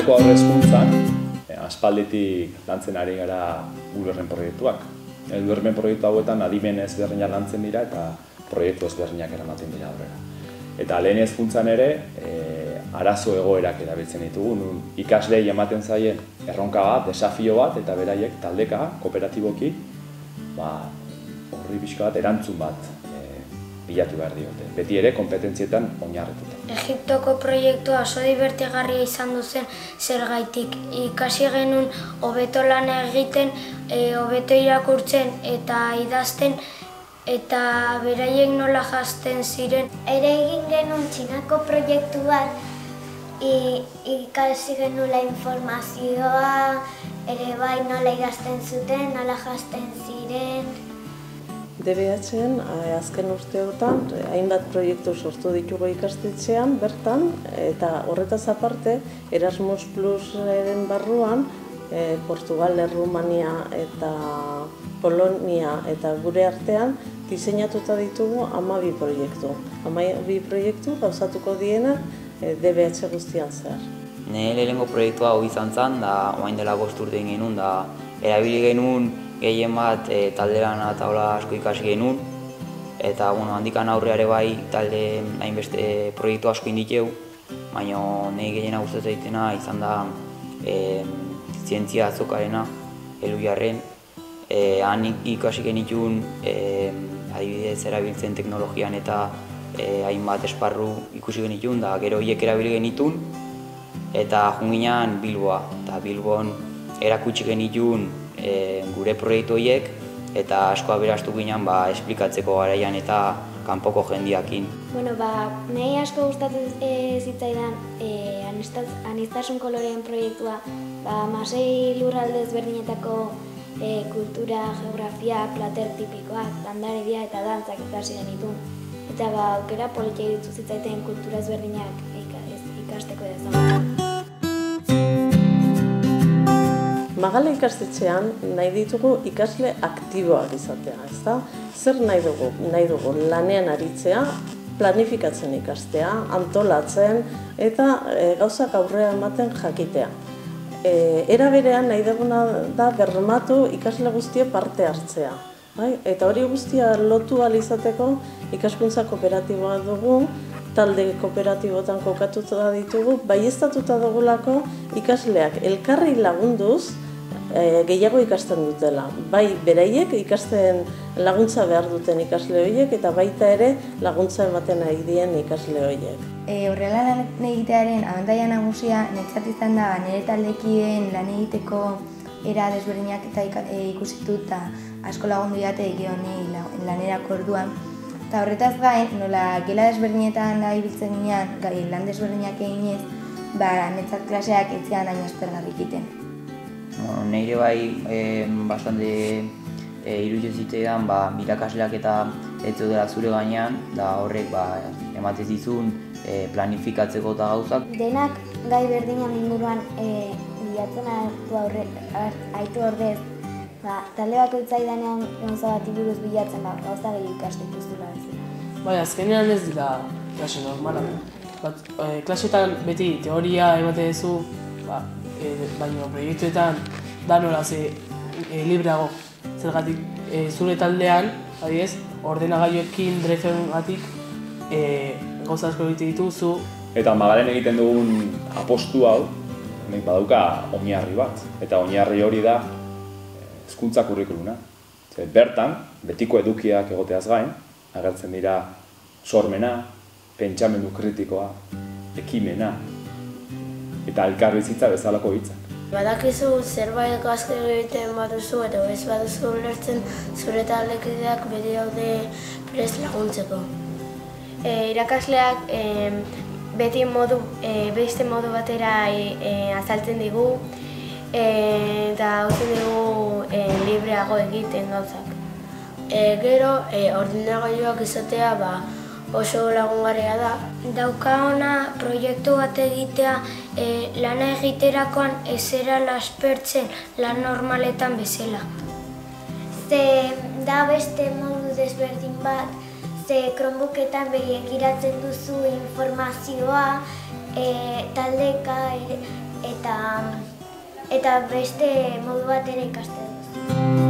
taldeko aurre hezkuntzan, aspalditik lantzen ari gara ulermen proiektuak. Ulermen proiektu hauetan adimen ezberdinak lantzen dira eta proiektu ezberdinak eramaten dira aurrera. Eta lehen hezkuntzan ere, arazo egoerak erabiltzen ditugu, nun ikaslei ematen zaien erronka bat, desafio bat, eta beraiek taldeka, kooperatiboki, horri pixka bat, erantzun bat bilatu behar diote. Beti ere, konpetentzietan oinarrituta. Egiptoko proiektua oso dibertigarria izan duzen zergaitik. Ikasi genuen hobeto lan egiten, hobeto irakurtzen eta idazten, eta beraiek nola jazten ziren. Ere egin genuen Txinako proiektu bat, ikasi genuela informazioa, ere bai nola idazten zuten, nola jazten ziren. DBH-en azken urteotan hainbat proiektu sortu ditugu ikastetxean bertan, eta horretaz aparte Erasmus Plus-ren barruan Portugal, Errumania eta Polonia eta gure artean diseinatuta ditugu 12 proiektu. 12 proiektu gauzatuko diena DBH guztian zehar. Nire lehenengo proiektua hori izan zen, da orain dela 5 urte egin genuen, da erabili genuen gehien bat talderan eta hola asko ikasi genuen. Eta handikan aurreare bai talde hainbeste proiektu asko indikeu, baina nire gehiena gustatzen zaitena izan da zientzia azokarena, Elujarren. Han ikasi genituen adibidez erabiltzen teknologian eta hainbat esparru ikusi genituen, da gero horiek erabili genituen, eta junginan Bilboa. Eta Bilbon erakutsi genituen gure proiektu horiek, eta asko aberastu ginen esplikatzeko garaian eta kanpoko jendiakin. Nahi asko gustatu zitzaidan aniztasun koloreen proiektua, 6 lurralde ezberdinetako kultura, geografia, plater tipikoak, landaredia eta dantzak ikasi genituen. Eta aukera politia iruditu zitzaiten kultura ezberdinak ikasteko ezagutzen. Magale ikastetxean nahi ditugu ikasle aktiboak izatea, ezta? Zer nahi dugu? Nahi dugu lanean aritzea, planifikatzen ikastea, antolatzen eta gauzak aurrera ematen jakitea. Era berean nahi duguna da bermatu ikasle guztie parte hartzea. Eta hori guztia lotu ahal izateko ikaskuntza kooperatiboa dugu, talde kooperatibotan kokatuta ditugu, baieztatuta dugulako ikasleak elkarri lagunduz gehiago ikasten dutela. Bai beraiek ikasten laguntza behar duten ikasle horiek eta baita ere laguntza ematen ari dien ikasle horiek. Horrela lan egitearen abantaila nagusia netzat izan da nire taldekideen lan egiteko era desberdinak eta ikusitu eta asko lagundu didate lanerako orduan. Eta horretaz gain, nola gela desberdinetan ibiltzen ginean, lan desberdinak eginez, netzat klaseak ez zian hain aspergarri egiten. Nire bai bastante iruditzen zitzaidan irakasleak eta ez zeudela zure gainean, da horrek ematen dizun planifikatzeko eta gauzak. Denak gai berdinan inguruan bilatzen aitu ordez, talde bakoitzaidanean gauza bati buruz bilatzen gauza gehiago ikasten duzula bezala. Azkenean ez dira klase normalak. Klasetan beti teoria ematen duzu, baina proiektuetan da nola libreago. Zergatik zure taldean, ordenagailuekin, driverengatik gauza asko egiten dituzu. Eta Magalen egiten dugun apostu hau, badauka oinarri bat. Eta oinarri hori da hezkuntza kurrikuluna. Bertan, betiko edukiak egoteaz gain, agertzen dira sormena, pentsamendu kritikoa, ekimena eta elkarbizitza bezalako hitzak. Badakizu zerbait gaizki egiten baduzu eta ez baduzu ulertzen zure taldekideak beti daude prest laguntzeko. Irakasleak beti beste modu batera azaltzen digu eta hautzen digu libreago egiten gauzak. Gero, ordenagailuak izatea oso lagungarria da. Dauka ona proiektu bat egitea lana egiterakoan ezera aspertzen lan normaletan bezala. Ze da beste modu desberdin bat, ze Chromebooketan begiratzen duzu informazioa, taldeka eta beste modu bat ere ikasten dut.